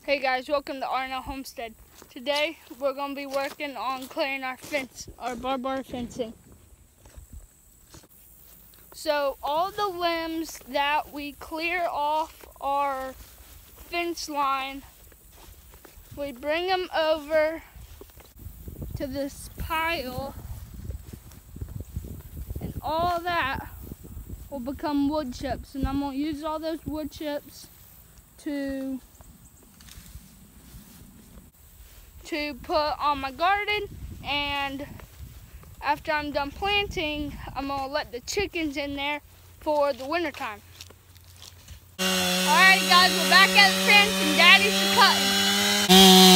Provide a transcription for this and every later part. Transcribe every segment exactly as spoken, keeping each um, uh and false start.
Hey guys, welcome to Arnell Homestead. Today we're going to be working on clearing our fence, our barbed wire fencing. So all the limbs that we clear off our fence line, we bring them over to this pile, and all that will become wood chips. And I'm going to use all those wood chips to to put on my garden, and after I'm done planting, I'm gonna let the chickens in there for the winter time. Alright guys, we're back at the fence and Daddy's cutting.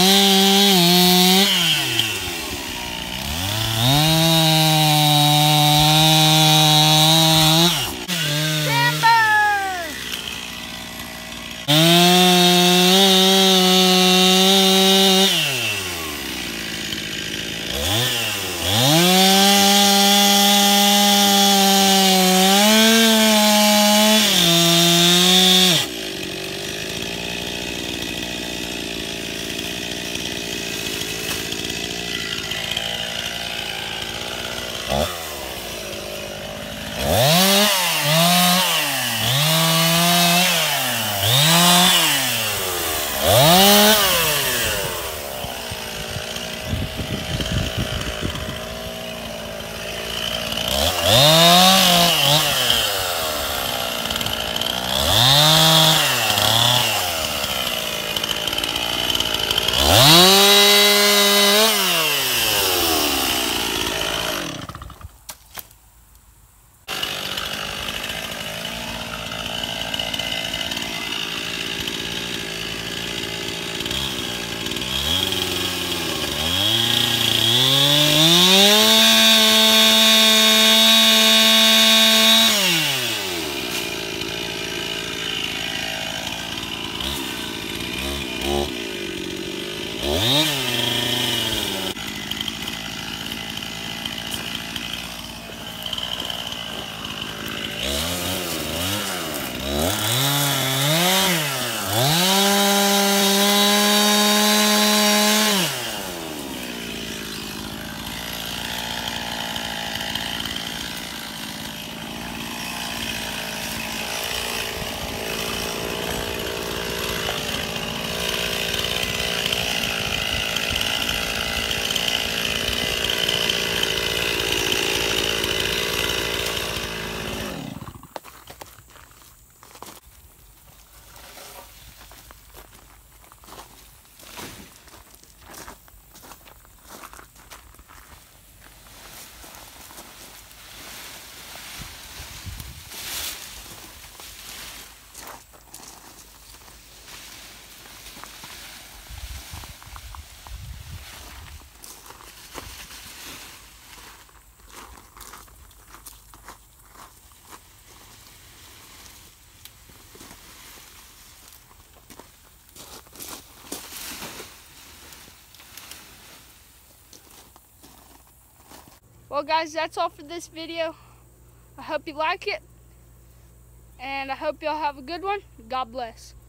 Well guys, that's all for this video. I hope you like it, and I hope y'all have a good one. God bless.